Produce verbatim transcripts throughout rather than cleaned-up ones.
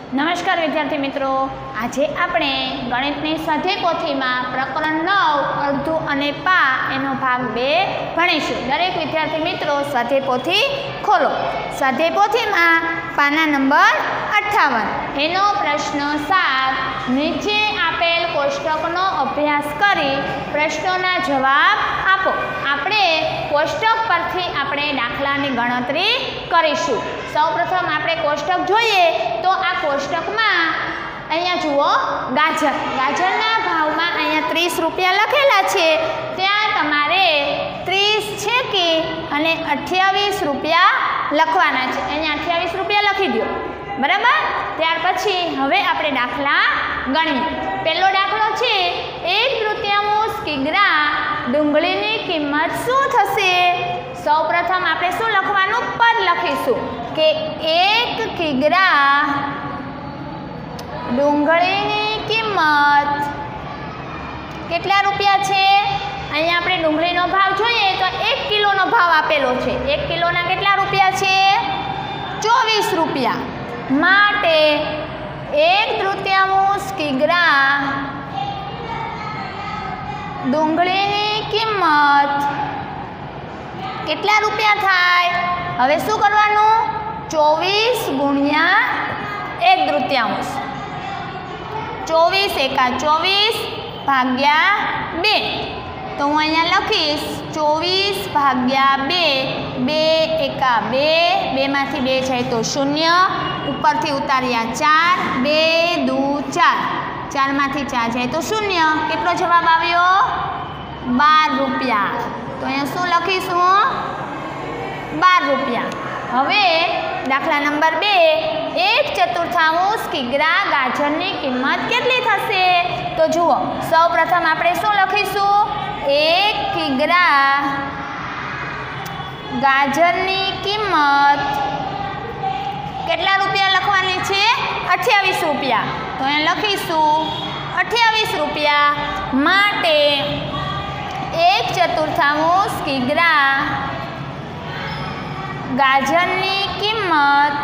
નમસ્કાર વિદ્યાર્થી મિત્રો, આજે આપણે ગણિતની સ્વાધ્યાય પોથીમાં પ્રકરણ નવ અડધું અને પા એનો ભાગ બે ભણીશું। દરેક વિદ્યાર્થી મિત્રો સ્વાધ્યાય પોથી ખોલો। સ્વાધ્યાય પોથીમાં પાના નંબર અઠ્ઠાવન એનો પ્રશ્ન સાત, નીચે આપેલ કોષ્ટકનો અભ્યાસ કરી પ્રશ્નોના જવાબ આપો। આપણે કોષ્ટક પરથી આપણે દાખલાની ગણતરી કરીશું। સૌપ્રથમ આપણે કોષ્ટક જોઈએ તો આ કોષ્ટકમાં અહીંયા જુઓ, ગાજર ગાજરના ભાવમાં અહીંયા ત્રીસ રૂપિયા લખેલા છે, ત્યાં તમારે ત્રીસ છે કે અને અઠ્યાવીસ રૂપિયા લખવાના છે। અહીંયા અઠ્યાવીસ રૂપિયા લખી દો, બરાબર। ત્યાર પછી હવે આપણે દાખલા ગણીએ। પહેલો દાખલો છે, એક તૃતીયાંશ કિગ્રા ડુંગળીની કિંમત શું થશે? સૌપ્રથમ આપણે શું લખવાનું? પદ લખીશું કે એક કિગ્રા ડુંગળીની કિંમત કેટલા રૂપિયા છે? અહીંયા આપણે ડુંગળીનો ભાવ જોઈએ તો એક કિલોનો ભાવ આપેલો છે। એક કિલોના કેટલા રૂપિયા છે? ચોવીસ રૂપિયા। માટે એક તૃતીયાંશ કિગ્રા ડુંગળીની કિંમત કેટલા રૂપિયા થાય? હવે શું કરવાનું? ચોવીસ ગુણ્યા એક તૃતીયાંશ, ચોવીસ એકા ચોવીસ ભાગ્યા બે, તો હું અહીંયા લખીશ ચોવીસ ભાગ્યા બે, બે એકા બે, બેમાંથી બે જાય તો શૂન્ય, ઉપરથી ઉતાર્યા ચાર, બે દુ ચાર, ચારમાંથી ચાર જાય તો શૂન્ય, કેટલો જવાબ આવ્યો? બાર રૂપિયા। તો અહીંયા શું લખીશું? બાર રૂપિયા। હવે દાખલા નંબર બે, એક ચતુર્થાંશ કિગ્રા ગાજરની કિંમત કેટલી થશે? તો જુઓ, સૌ પ્રથમ આપણે શું લખીશું? એક કિગ્રા ગાજરની કિંમત કેટલા રૂપિયા લખવાની છે? અઠ્યાવીસ રૂપિયા। તો અહીંયા લખીશું અઠ્યાવીસ રૂપિયા। માટે એક ચતુર્થાંશ કિગ્રા ગાજરની કિંમત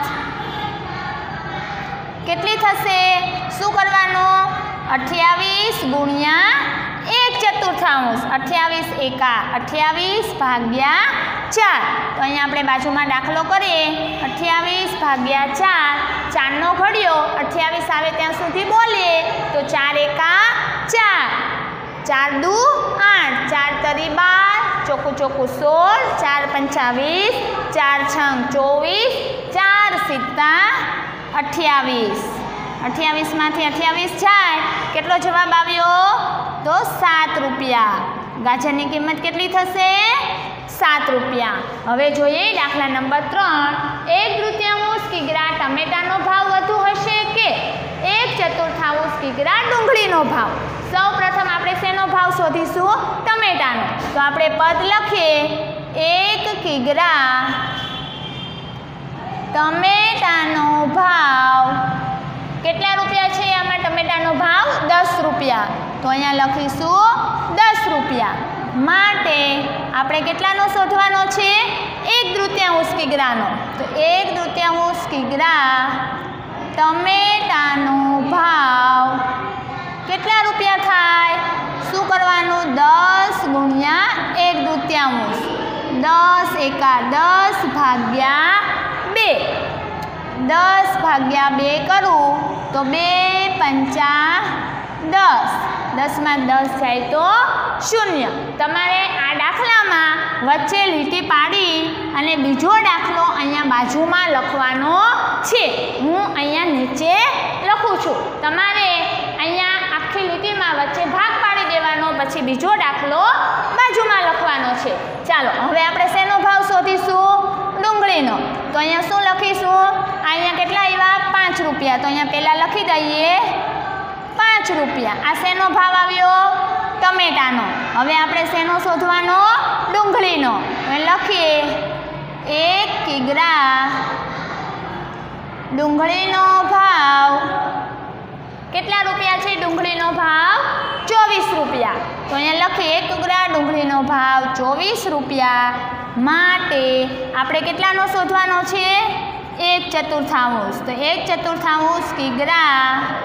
કેટલી થશે? શું કરવાનું? અઠ્યાવીસ ગુણ્યા એક ચતુર્થાંશ, અઠ્યાવીસ એકા અઠ્યાવીસ ભાગ્યા ચાર, તો અહીંયા આપણે બાજુમાં દાખલો કરીએ। અઠ્યાવીસ ભાગ્યા ચાર, ચારનો ઘડિયો અઠ્યાવીસ આવે ત્યાં સુધી બોલીએ તો ચાર એકા ચાર, ચાર દુ આઠ, ચાર તરી બાર, ચોખ્ખું ચોખ્ખું સોળ, ચાર પંચાવીસ, ચાર છંગ ચોવીસ, ચાર સિત્તા અઠ્યાવીસ, અઠ્યાવીસમાંથી અઠ્યાવીસ જાય, કેટલો જવાબ આવ્યો? તો સાત રૂપિયા। ગાજરની કિંમત કેટલી થશે? સાત રૂપિયા। હવે જોઈએ દાખલા નંબર ત્રણ, એક તૃતીયાંશ કિગ્રા ટમેટાનો ભાવ વધુ હશે કે એક ચતુર્થાંશ કિગ્રા ડુંગળીનો ભાવ? સૌ પ્રથમ આપણે શેનો ભાવ શોધીશું? ટમેટાનો। તો આપણે પદ લખીએ, એક કિગ્રા ટમેટાનો ભાવ કેટલા રૂપિયા છે? આમાં ટમેટાનો ભાવ દસ રૂપિયા। તો અહીંયા લખીશું દસ રૂપિયા। માટે આપણે કેટલાનો શોધવાનો છે? એક તૃતીયાંશ કિગ્રાનો। તો એક તૃતીયાંશ કિગ્રા ટમેટાનો ભાવ કેટલા રૂપિયા થાય? શું કરવાનું? દસ ગુણ્યા એક તૃતીયાંશ, દસ એકા દસ ભાગ્યા બે, દસ ભાગ્યા બે કરું તો બે પંચા દસ, દસમાં દસ જાય તો શૂન્ય। તમારે આ દાખલામાં વચ્ચે લીટી પાડી અને બીજો દાખલો અહીંયા બાજુમાં લખવાનો છે। હું અહીંયા નીચે લખું છું, તમારે અહીંયા આખી લીટીમાં વચ્ચે ભાગ પાડી દેવાનો, પછી બીજો દાખલો બાજુમાં લખવાનો છે। ચાલો હવે આપણે શેનો ભાવ શોધીશું? ડુંગળીનો। તો અહીંયા શું લખીશું? અહીંયા કેટલા આવ્યા? પાંચ રૂપિયા। તો અહીંયા પહેલાં લખી દઈએ પાંચ રૂપિયા। આ શેનો ભાવ આવ્યો? ટમેટાનો। હવે આપણે શેનો શોધવાનો? ડુંગળીનો। હવે લખીએ એક કિગ્રા ડુંગળીનો ભાવ કેટલા રૂપિયા છે? ડુંગળીનો ભાવ ચોવીસ રૂપિયા। તો અહીંયા લખીએ એક કિગ્રા ડુંગળીનો ભાવ ચોવીસ રૂપિયા। માટે આપણે કેટલાનો શોધવાનો છે? एक चतुर्थांश। तो एक चतुर्थांश किग्रा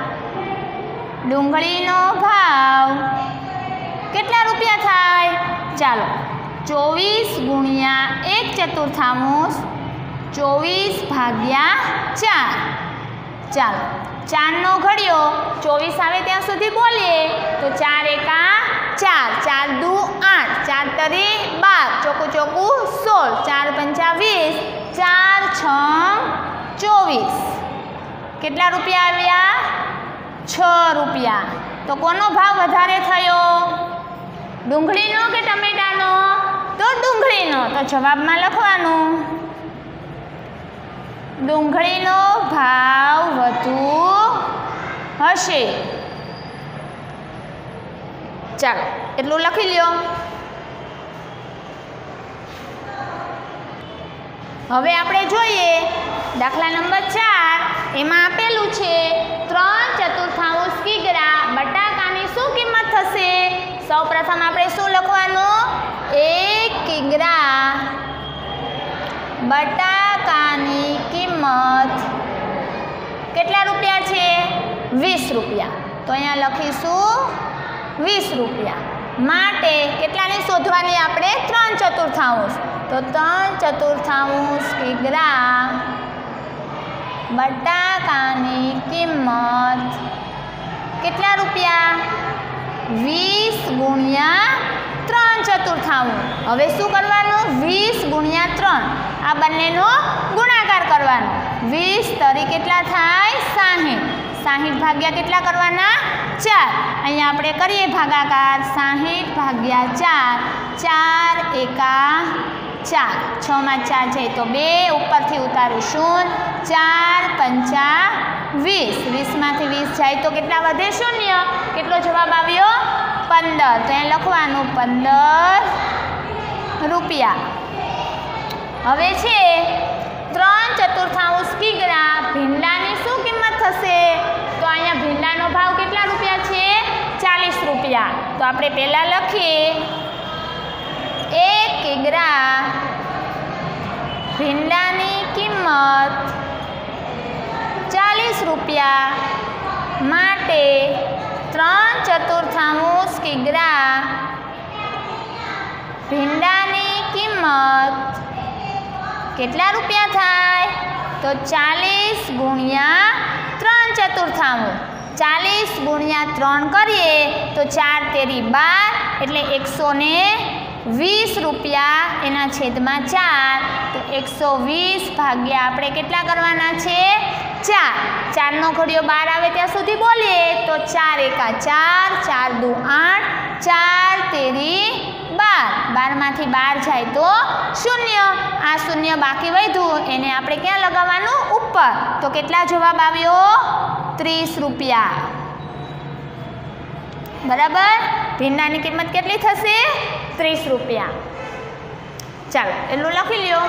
डूंगळीनो भाव केटला रुपया थाय? चालो चौवीस गुणिया एक चतुर्थांश चौवीस भाग्या चार। चालो चार नो घड़ियो चौवीस आवे त्यां सुधी बोलीए तो चार एका चार, चार दू आठ, चार तरी बार, चौकू चौकू सोल, चार पंचा वीस, चार छ चौवीस। केटला रुपया आव्या? छ रुपया। तो कोनो भाव वधारे थयो? डूंगळीनो के टमेटानो? तो डूंगळीनो। तो जवाबमां लखवानुं डूंगळीनो भाव वधु हशे। चालो एटलुं लखी ल्यो। हवे आपणे जोईए दाखला नंबर चार एमां आपेलुं छे त्रण चतुर्थांश किग्रा बटाकानी शुं किंमत थशे? सौ प्रथम आपणे शुं लखवानुं? एक किग्रा बटाकानी किंमत केटला रुपया छे? वीस रुपया। तो अहींया लखीशुं वीस रुपया। माटे केटलानी शोधवानी आपणे? त्रण चतुर्थांश। तो त्रण चतुर्थांश किग्रा बटाकानी किंमत केटला रुपया? वीस गुणिया त्रण चतुर्थांश। हवे शुं करवानुं? वीस गुणिया त्रण आ बंनेनो गुणाकार करवानो। वीस तरी केटला थाय? साहीठ। साहीठ भाग्या केटला करवाना? चार। अहींया आपणे करीए भागाकार साहीठ भाग्या चार। चार एका चार, छ में चार जाए तो बे उपरथी उतारू शून्य। चार पंचा वीस, वीस में वीस जाए तो केटला वधे? शून्य। केटलो जवाब आव्यो? पंदर। तो अहीं लखवानुं पंदर रुपया। हवे छे त्रण चतुर्थांश किग्रा भींडानी शुं किंमत थशे? तो अहींया भींडानो भाव केटला रुपया छे? चालीस रुपया। तो आपणे पहेला लखीए एक किग्रा भींडानी किंमत चालीस रुपया माटे त्रण चतुर्थांश किग्रा भींडानी किंमत केटला रुपया थाय? तो चालीस गुणिया त्रण चतुर्थांश। चालीस गुणिया त्रण करिए तो चार तेरी बार एटले एक सौ ने वीस रुपया एना छेदमां चार। तो एक सौ वीस भाग्या आपणे केटला करवाना छे? चार। चार नो घड़ियो बार आवे त्यां सुधी बोलीए तो चार एका चार, चार दू आठ, चार तेरी बार, बार मांथी बार जाए तो शून्य। आ शून्य बाकी वध्युं एने आपणे क्यां लगाववानुं? उपर। तो केटला जवाब आव्यो? त्रीस रुपया। बराबर। भींडानी किंमत केटली थशे? त्रीस रुपया। चालो एटलुं लखी ल्यो।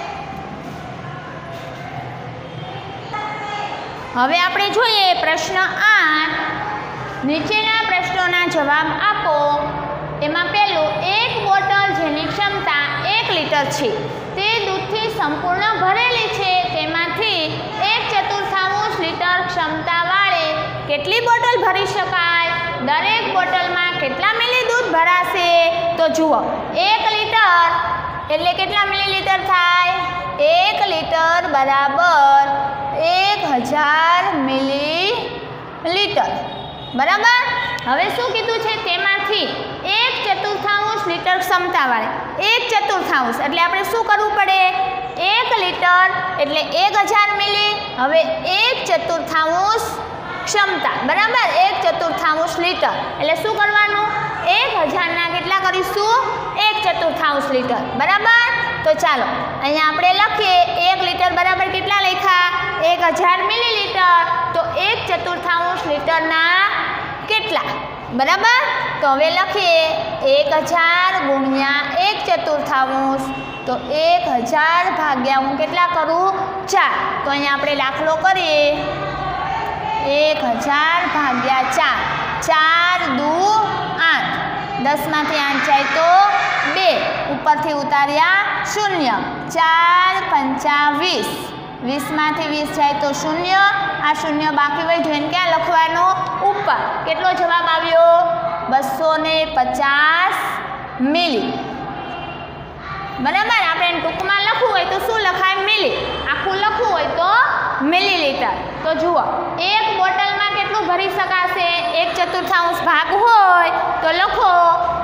हवे आपणे जोईए प्रश्न आठ। नीचेना प्रश्नोना जवाब आपो। एमां पहेलुं एक बोटल जेनी क्षमता एक लीटर छे ते दूधथी संपूर्ण भरेली छे तेमांथी एक चतुर्थांश लीटर क्षमतावाળી કેટલી બોટલ ભરી શકાય? દરેક બોટલમાં કેટલા મિલી દૂધ ભરાશે? તો જુઓ એક લીટર એટલે કેટલા મિલીલીટર થાય? એક લીટર બરાબર એક હજાર મિલીલીટર। બરાબર। હવે શું કીધું છે? તેમાંથી એક ચતુર્થાંશ લીટર ક્ષમતાવાળી એક ચતુર્થાંશ એટલે આપણે શું કરવું પડે? એક લીટર એટલે એક હજાર મિલી। હવે એક ચતુર્થાંશ क्षमता बराबर एक चतुर्थांश लीटर एटले शुं करवानुं? एक हज़ार ना केटला करीशुं? एक चतुर्थांश लीटर। बराबर। तो चलो अहींया आपणे लखीए एक लीटर बराबर केटला लख्या? एक हज़ार मिलीलीटर। तो एक चतुर्थांश लीटरना केटला? बराबर। तो हवे लखीए एक हज़ार गुणिया एक चतुर्थांश। तो एक हज़ार भाग्या हूँ केटला करूँ? चार। तो अहींया आपणे दाखलो करीए एक हज़ार भाग्या चार। चार दू आठ, दस में आठ जाए तो बे, ऊपर थी उतार्या शून्य। चार पंचा वीस, વીસમાંથી વીસ જાય તો શૂન્ય, આ શૂન્ય બાકી વધ્યું એને ક્યાં લખવાનું? ઉપર. કેટલો જવાબ આવ્યો? બસો ને પચાસ મિલી. બરાબર. આપણે ટૂંકમાં લખવું હોય તો શું લખાય? મિલી. આખું લખવું હોય તો મિલીલીટર. તો જુઓ, એક બોટલમાં કેટલું ભરી શકાશે? એક ચતુર્થાંશ ભાગ હોય તો લખો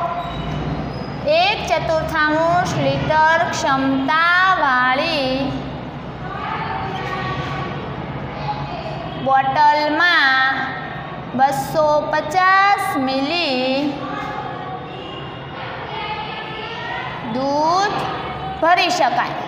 એક ચતુર્થાંશ લીટર ક્ષમતાવાળી બોટલમાં બસો પચાસ મિલી દૂધ ભરી શકાય.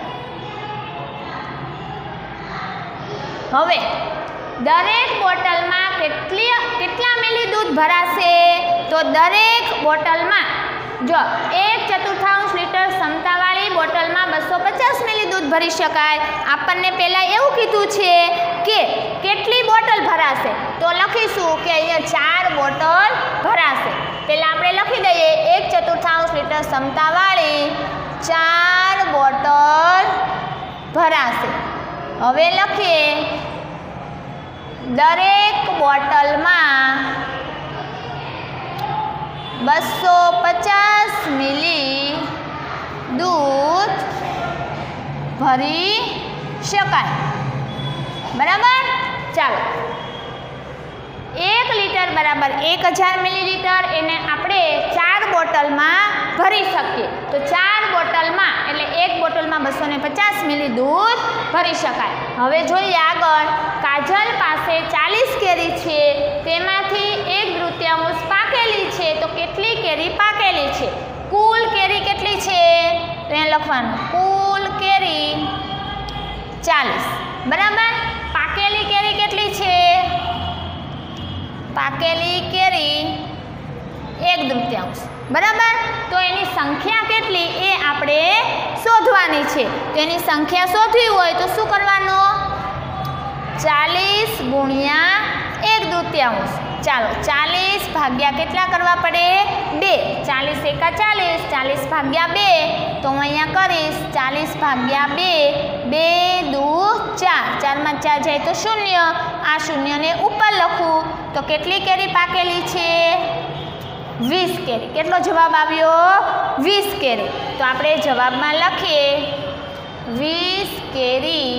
હવે દરેક બોટલમાં કેટલી કેટલા મિલી દૂધ ભરાશે? તો દરેક બોટલમાં જો એક ચતુર્થાંશ લીટર ક્ષમતાવાળી બોટલમાં બસો પચાસ મિલી દૂધ ભરી શકાય. આપણને પહેલાં એવું કીધું છે કે કેટલી બોટલ ભરાશે, તો લખીશું કે અહીંયા ચાર બોટલ ભરાશે. પહેલાં આપણે લખી દઈએ એક ચતુર્થાંશ લીટર ક્ષમતાવાળી ચાર બોટલ ભરાશે. હવે લખીએ દરેક બોટલમાં બસો પચાસ મિલી દૂધ ભરી શકાય. બરાબર. ચાલો, એક લીટર બરાબર એક હજાર મિલીલીટર, એને આપણે ચાર બોટલમાં ભરી શકીએ. તો ચાર બોટલમાં એટલે એક બોટલમાં બસો ને પચાસ મિલી દૂધ ભરી શકાય. હવે જોઈએ આગળ. કાજલ પાસે ચાલીસ કેરી છે, તેમાંથી એક તૃતીયાંશ પાકેલી છે, તો કેટલી કેરી પાકેલી છે? કુલ કેરી કેટલી છે? તો એ લખવાનું કુલ કેરી ચાલીસ. બરાબર. પાકેલી કેરી કેટલી છે? પાકેલી કેરી એક તૃતીયાંશ. બરાબર. તો એની સંખ્યા કેટલી એ આપણે શોધવાની છે. તો એની સંખ્યા શોધવી હોય તો શું કરવાનું? ચાલીસ ગુણ્યા એક તૃતીયાંશ. ચાલો, ચાલીસ ભાગ્યા કેટલા કરવા પડે? બે. ચાલીસ એકા ચાલીસ, ચાલીસ ભાગ્યા બે. તો હું અહીંયા કરીશ ચાલીસ ભાગ્યા બે. બે દુ ચાર, ચારમાં ચાર જાય તો શૂન્ય. આ શૂન્યને ઉપર લખું તો કેટલી કેરી પાકેલી છે? વીસ કેરી. કેટલો જવાબ આવ્યો? વીસ કેરી. તો આપણે જવાબમાં લખીએ વીસ કેરી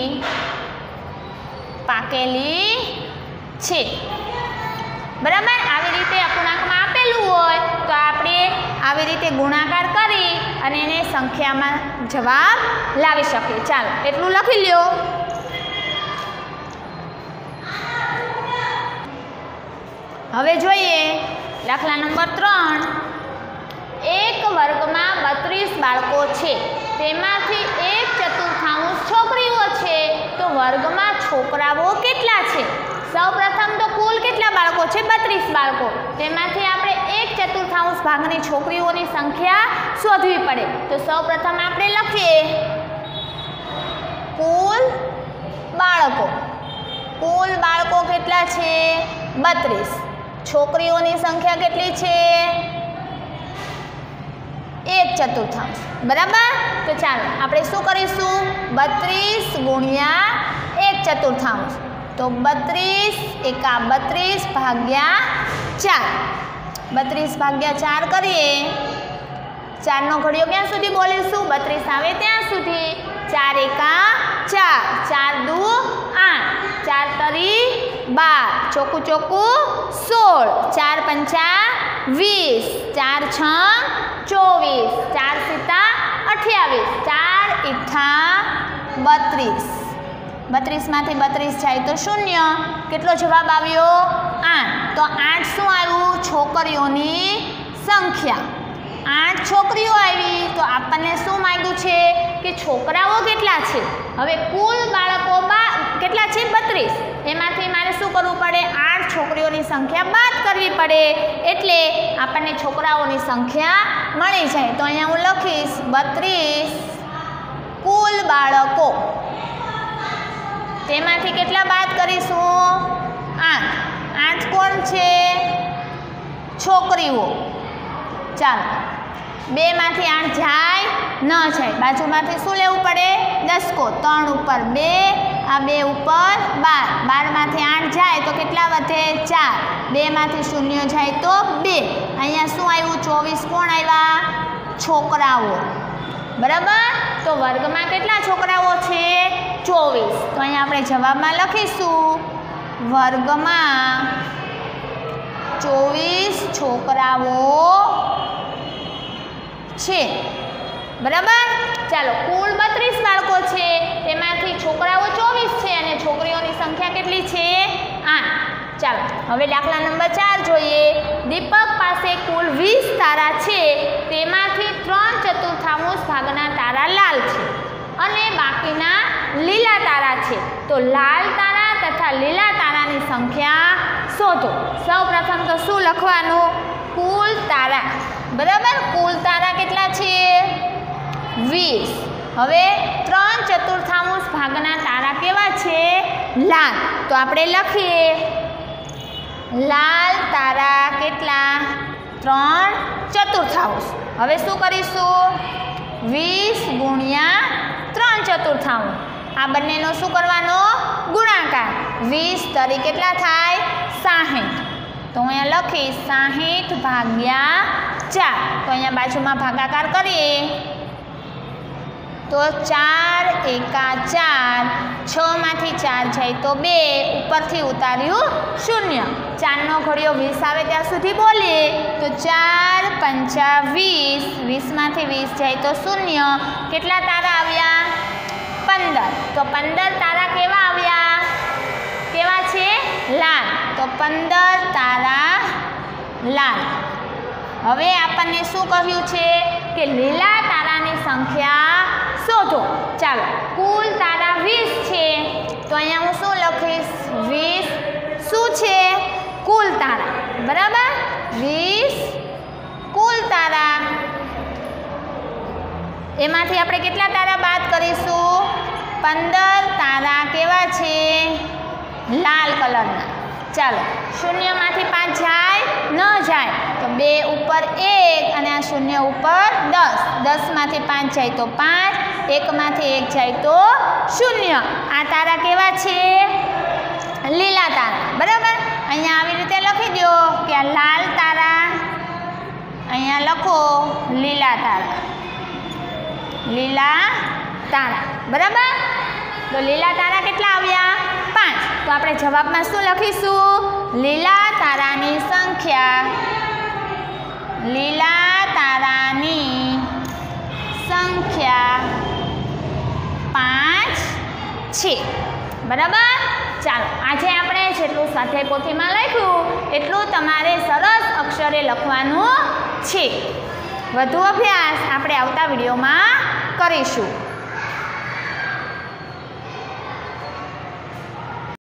પાકેલી છે. બરાબર. આવી રીતે અપૂર્ણાંકમાં આપેલું હોય તો આપણે આવી રીતે ગુણાકાર કરી અને એને સંખ્યામાં જવાબ લાવી શકીએ. ચાલો, એટલું લખી લ્યો. હવે જોઈએ દાખલા નંબર ત્રણ. એક વર્ગમાં બત્રીસ બાળકો છે, તેમાંથી એક ચતુર્થાંશ છોકરીઓ છે, તો વર્ગમાં છોકરાઓ કેટલા છે? સૌપ્રથમ તો કુલ કેટલા બાળકો છે? બત્રીસ બાળકો. તેમાંથી આપણે એક ચતુર્થાંશ ભાગની છોકરીઓની સંખ્યા શોધવી પડે. તો સૌપ્રથમ આપણે લખીએ કુલ બાળકો. કુલ બાળકો કેટલા છે? બત્રીસ. છોકરીઓની સંખ્યા કેટલી છે? એક ચતુર્થાંશ. બરાબર. તો ચાલો આપણે શું કરીશું? બત્રીસ ગુણ્યા એક ચતુર્થાંશ. તો બત્રીસ એકા બત્રીસ ભાગ્યા ચાર. બત્રીસ ભાગ્યા ચાર કરીએ. ચારનો ઘડિયો ક્યાં સુધી બોલીશું? બત્રીસ આવે ત્યાં સુધી. ચાર એકા ચાર, ચાર દુ આઠ, ચાર તરી બાર, ચોકું ચોકું સોળ, ચાર પંચા વીસ, ચાર છ ચોવીસ, ચાર સિત્તા અઠ્યાવીસ, ચાર ઇઠ્ઠા બત્રીસ. બત્રીસમાંથી બત્રીસ જાય તો શૂન્ય. કેટલો જવાબ આવ્યો? આઠ. તો આઠ શું આવ્યું? છોકરીઓની સંખ્યા. આઠ છોકરીઓ આવી તો આપણને શું માંગ્યું છે કે છોકરાઓ કેટલા છે? હવે કુલ બાળકો બા કેટલા છે? બત્રીસ. એમાંથી મારે શું કરવું પડે? આઠ છોકરીઓની સંખ્યા બાદ કરવી પડે, એટલે આપણને છોકરાઓની સંખ્યા મળી જાય. તો અહીંયા હું લખીશ બત્રીસ કુલ બાળકો. તેમાંથી કેટલા બાદ કરીશું? આઠ. આઠ કોણ છે? છોકરીઓ. ચાલો, બે માંથી આઠ જાય ન જાય બાજુમાંથી શું લેવું પડે દસકો ત્રણ ઉપર બે આ બે ઉપર બાર બારમાંથી આઠ જાય તો કેટલા વધે ચાર બેમાંથી શૂન્ય જાય તો બે અહીંયા શું આવ્યું ચોવીસ કોણ આવ્યા છોકરાઓ બરાબર તો વર્ગમાં કેટલા છોકરાઓ છે ચોવીસ તો અહીંયા આપણે જવાબમાં લખીશું વર્ગમાં ચોવીસ છોકરાઓ છે બરાબર ચાલો કુલ બત્રીસ બાળકો છે તેમાંથી છોકરાઓ ચોવીસ છે અને છોકરીઓની સંખ્યા કેટલી છે આઠ ચાલો હવે દાખલા નંબર ચાર જોઈએ દીપક પાસે કુલ વીસ તારા છે તેમાંથી ત્રણ ચતુર્થાંશ ભાગના તારા લાલ છે અને બાકીના લીલા તારા છે તો લાલ તારા તથા લીલા તારાની સંખ્યા શોધો સૌપ્રથમ તો શું લખવાનું કુલ તારા બરાબર કુલ તારા કેટલા છે વીસ હવે ત્રણ ચતુર્થાંશ ભાગના તારા કેવા છે લાલ તો આપણે લખીએ લાલ તારા કેટલા ત્રણ ચતુર્થાંશ હવે શું કરીશું વીસ ગુણ્યા ત્રણ ચતુર્થાંશ આ બંનેનો શું કરવાનો ગુણાકાર વીસ તરી કેટલા થાય સાહીઠ તો અહીંયા લખીશ સાહીઠ ભાગ્યા ચાર તો અહીંયા બાજુમાં ભાગાકાર કરીએ તો ચાર એકા ચાર છ માંથી ચાર જાય તો બે ઉપરથી ઉતાર્યું શૂન્ય ચારનો ઘડિયો વીસ આવે ત્યાં સુધી બોલીએ તો ચાર પંચા વીસ વીસમાંથી વીસ જાય તો શૂન્ય કેટલા તારા આવ્યા પંદર તો પંદર તારા કેવા આવ્યા કેવા છે લાલ તો પંદર તારા લાલ હવે આપણને શું કહ્યું છે કે લીલા તારાની સંખ્યા શોધો ચાલો કુલ તારા વીસ છે તો અહીંયા હું શું લખીશ વીસ શું છે કુલ તારા બરાબર વીસ કુલ તારા એમાંથી આપણે કેટલા તારા બાદ કરીશું પંદર તારા કેવા છે લાલ કલરના ચાલો શૂન્યમાંથી પાંચ જાય ન જાય તો બે ઉપર એક અને આ શૂન્ય ઉપર દસ દસમાંથી પાંચ જાય તો પાંચ એકમાંથી એક જાય તો શૂન્ય આ તારા કેવા છે લીલા તારા બરાબર અહીંયા આવી રીતે લખી દો કે આ લાલ તારા અહીંયા લખો લીલા તારા લીલા તારા બરાબર તો લીલા તારા કેટલા આવ્યા પાંચ તો આપણે જવાબમાં શું લખીશું લીલા તારાની સંખ્યા લીલા તારાની સંખ્યા પાંચ છે બરાબર ચાલો આજે આપણે જેટલું સ્વાધ્યાય પોથીમાં લખ્યું એટલું તમારે સરસ અક્ષરે લખવાનું છે વધુ અભ્યાસ આપણે આવતા વિડીયોમાં કરીશું.